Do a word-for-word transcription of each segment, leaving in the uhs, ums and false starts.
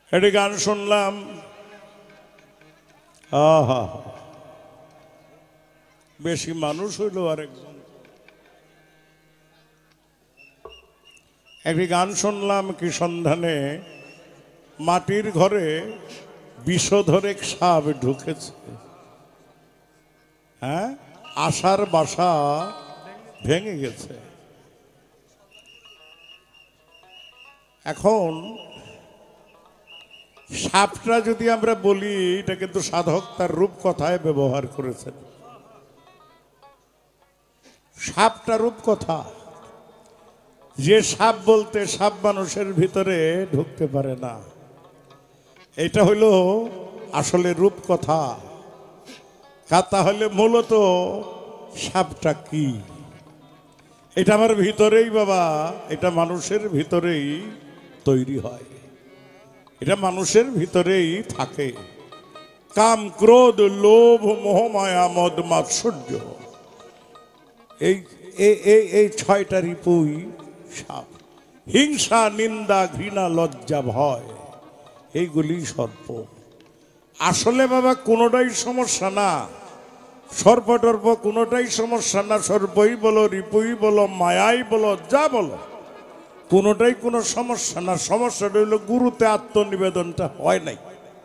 একটি গান শুনলাম, আহা বেশি মানুষ হইল আরেকজন। একটি গান শুনলাম, কি সন্ধানে মাটির ঘরে বিষধর এক সাপ ঢুকেছে। হ্যাঁ, আশার বাসা ভেঙে গেছে। এখন সাপটা যদি আমরা বলি, এটা কিন্তু সাধক তার রূপকথায় ব্যবহার করেছেন। সাপটা রূপকথা, যে সাপ বলতে সাপ মানুষের ভিতরে ঢুকতে পারে না, এটা হইল আসলে রূপকথা। তাহলে মূলত সাপটা কি? এটা আমার ভিতরেই বাবা, এটা মানুষের ভিতরেই তৈরি হয়, এটা মানুষের ভিতরেই থাকে। কাম, ক্রোধ, লোভ, মোহ, মায়া, মদ, মাৎসর্য, এই এই ছয়টা রিপুই সাপ। হিংসা, নিন্দা, ঘৃণা, লজ্জা, ভয়, এইগুলি সর্প। আসলে বাবা কোনোটাই সমস্যা না, সর্প টর্প কোনোটাই সমস্যা না। সর্পই বলো, রিপুই বলো, মায়াই বলো, যা বলো, কোনোটাই কোনো সমস্যা না। সমস্যাটা হইল গুরুতে আত্মনিবেদনটা হয় নাই,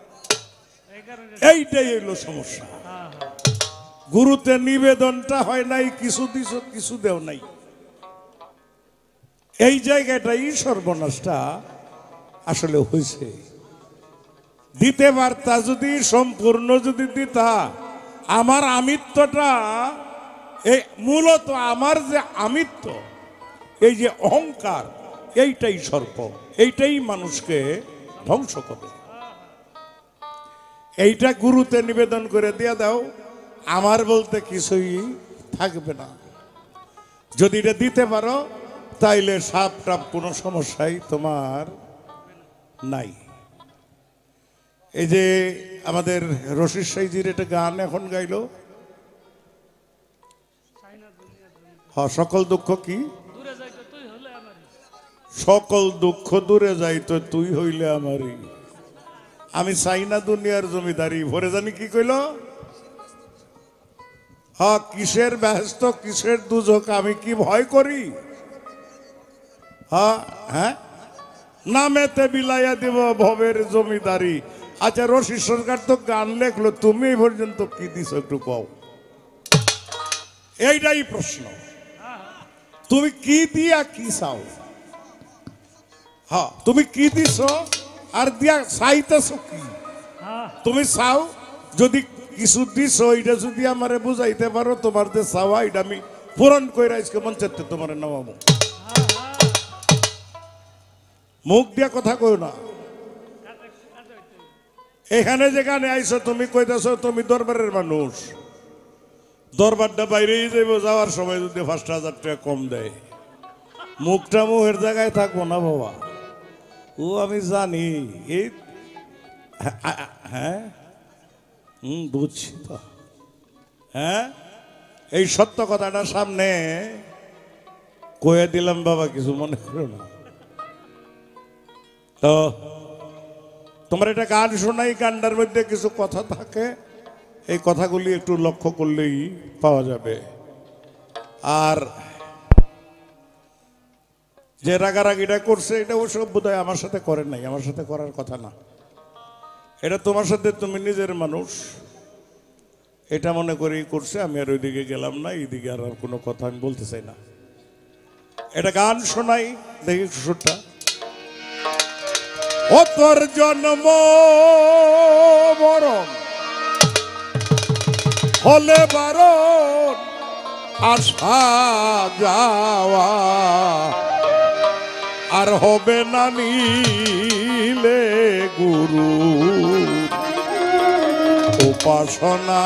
এইটাই হইল সমস্যা। গুরুতে নিবেদনটা হয় নাই, কিছু দিছ কিছু দেও নাই, এই জায়গাটাই সর্বনাশটা আসলে হয়েছে। দিতে পারতা যদি, সম্পূর্ণ যদি দিতা, আমার আমিত্বটা, এই মূলত আমার যে আমিত্ব, এই যে অহংকার, এইটাই সর্প, এইটাই মানুষকে ধ্বংস করে। এইটা গুরুতে নিবেদন করে দিয়ে দাও, আমার বলতে কিছুই থাকবে না। যদি এটা দিতে পারো, তাইলে সাপ টাপ কোনো সমস্যাই তোমার নাই। এই যে আমাদের রশিদ সাইজির একটা গান এখন গাইল, হ্যাঁ, সকল দুঃখ কি, সকল দুঃখ দূরে যাইতো তুই হইলে আমারই। আমি চাই না দুনিয়ার জমিদারি। ভরে জানি কি কইল, হ্যাঁ, কিসের ব্যস্ত, কিসের দুজক, আমি কি ভয় করি। হ্যাঁ হ্যাঁ, নামেতে বিলাইয়া দেব ভবের জমিদারি। আচ্ছা, রশিদ সরকার তো গান লেখলো, তুমি এই পর্যন্ত কি দিছ একটু কও। এইটাই প্রশ্ন, তুমি কি দিয়া কি চাও? হ্যাঁ, তুমি কি দিছ আর দিয়া চাইতেছ কি? তুমি চাও যদি কিছু দিছ, এটা যদি আমারে বুঝাইতে পারো, তোমার যে চাওয়া এটা আমি পূরণ করে আজকে মঞ্চেতে তোমার নামাবো। মুখ দিয়া কথা কই না। এখানে যেখানে আইছো তুমি কইতেছ তুমি দরবারের মানুষ, দরবারটা বাইরেই যাইব, যাওয়ার সময় যদি পাঁচ হাজার টাকা কম দেয়, মুখটা মুখের জায়গায় থাকবো না বাবা। ও আমি জানি, এই হ্যাঁ, হুম, বুঝছি তো। হ্যাঁ, এই সত্য কথাটা সামনে কয়ে দিলাম বাবা, কিছু মনে করো না তো। তোমার একটা গান শোনাই, গানটার মধ্যে কিছু কথা থাকে, এই কথাগুলি একটু লক্ষ্য করলেই পাওয়া যাবে। আর যে রাগারাগিটা করছে, এটা অবশ্য বোধহয় আমার সাথে করেন নাই, আমার সাথে করার কথা না। এটা তোমার সাথে, তুমি নিজের মানুষ, এটা মনে করেই করছে। আমি আর ওইদিকে গেলাম না, এইদিকে আর কোনো কথা আমি বলতে চাই না। এটা গান শোনাই, দেখি সুরটা। ও তোর জন্ম মরণ হলে বারণ, আসা যাওয়া আর হবে না নিলে গুরু উপাসনা।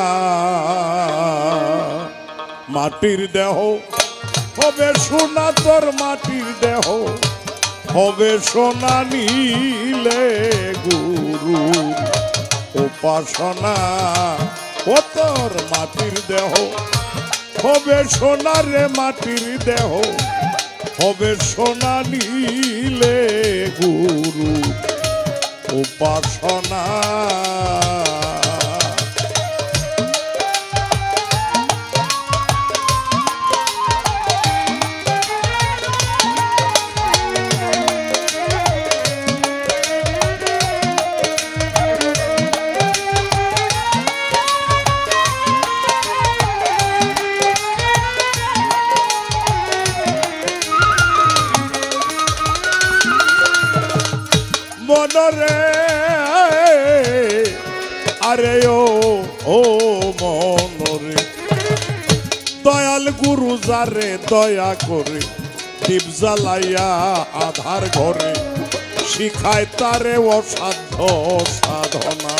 মাটির দেহ হবে সোনা, তোর মাটির দেহ হবে সোনা, নিলে গুরু উপাসনা। ও তোর মাটির দেহ হবে সোনা রে, মাটির দেহ হবে সোনা, নিলে গুরু উপাসনা। মনরে আরে ও ও মনরে দয়াল গুরু যারে দয়া করে দীপ জ্বালাইয়া আধার ঘরে শিখায় তারে অসাধ্য সাধনা।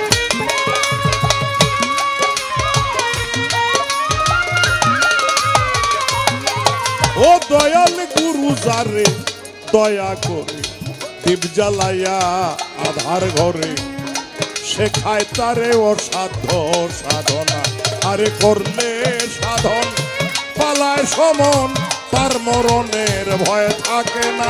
ও দয়াল গুরু যারে দয়া করে দীপ জ্বালাইয়া আধার ঘরে শেখায় তারে অসাধ্য সাধনা। আরে করলে সাধন পালায় সমন তার মরণের ভয় থাকে না।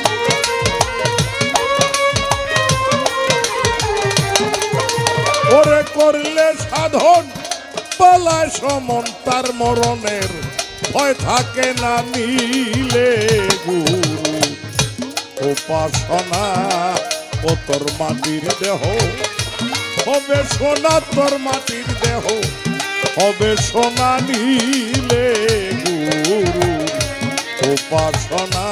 ওরে করলে সাধন পালায় সমন তার মরণের ভয় থাকে না। মিলে গুরু উপাসনা। ও তোর মাটির দেহ হবে সোনা, তোর মাটির দেহ হবে সোনা। নিলে গুরু উপাসনা।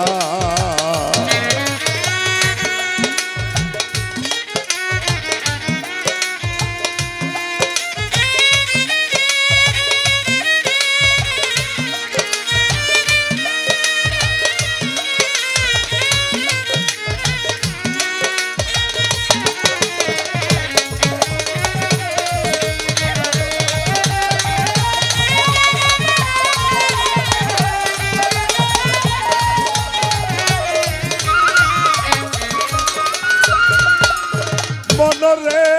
মনরে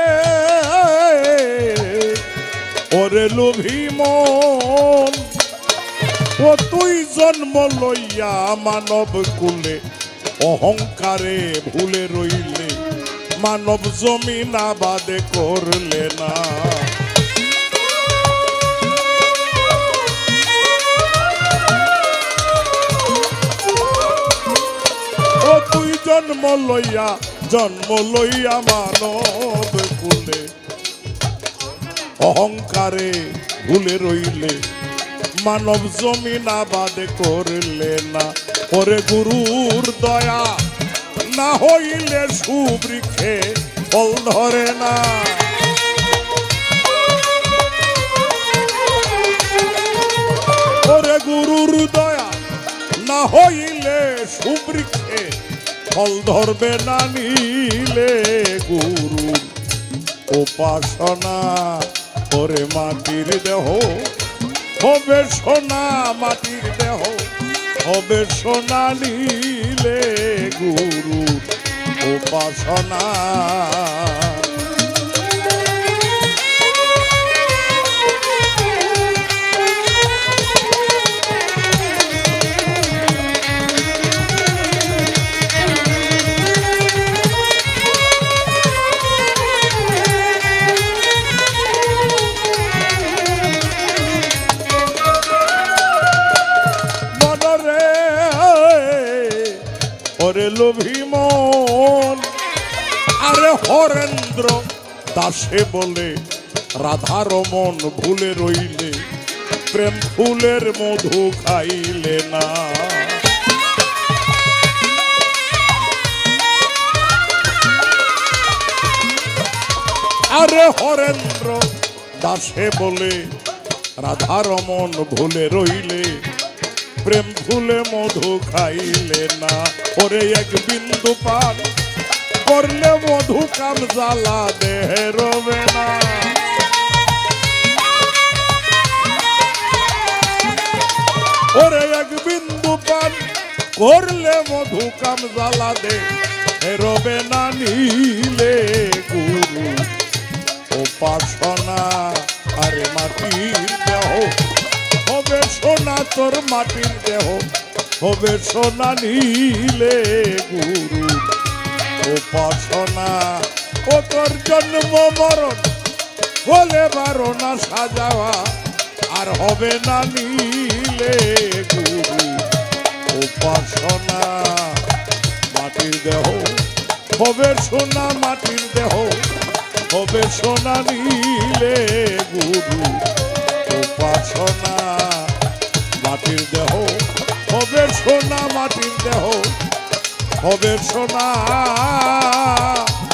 ওরে লোভী মন ও তুই জন্ম লইয়া মানব কুলে অহংকারে ভুলে রইলে মানব জমিন আবাদে করলে না। ও তুই জন্ম লইয়া জন্ম লইয়া মানব কুলে অহংকারে ভুলে রইলে মানব জমিন আবাদ করলে না। ওরে গুরুর দয়া না হইলে সুবৃক্ষে ফল ধরে না। ওরে গুরুর দয়া না হইলে সুবৃক্ষে ফল ধরবে না। নিলে গুরু উপাসনা। ওরে মাটির দেহ হবে সোনা, মাটির দেহ হবে সোনা। নিলে গুরু উপাসনা। ওরে লোভী মন আরে হরেন্দ্র দাসে বলে রাধার মন ভুলে রইলে প্রেম ফুলের মধু খাইলে না। আরে হরেন্দ্র দাসে বলে রাধার মন ভুলে রইলে প্রেম ফুলে মধু খাইলে না। ওরে এক বিন্দু পান করলে মধু কাম জ্বালা দেহে রবে না। ওরে এক বিন্দু পান করলে মধু কাম জ্বালা দেহে রবে না। নিলে গুরু উপাসনা। আরে মাটির দেহ হবে সোনা, তোর মাটির দেহ হবে সোনা। নিলে গুরু উপাসনা ও তোর জন্ম মরণ বলে বারো না সাজাওয়া আর হবে না নিলে গুরু উপাসনা মাটির দেহ হবে সোনা মাটির দেহ হবে সোনা নিলে গুরু উপাসনা মাটির দেহ হবে সোনা মাটির দেহ হবে সোনা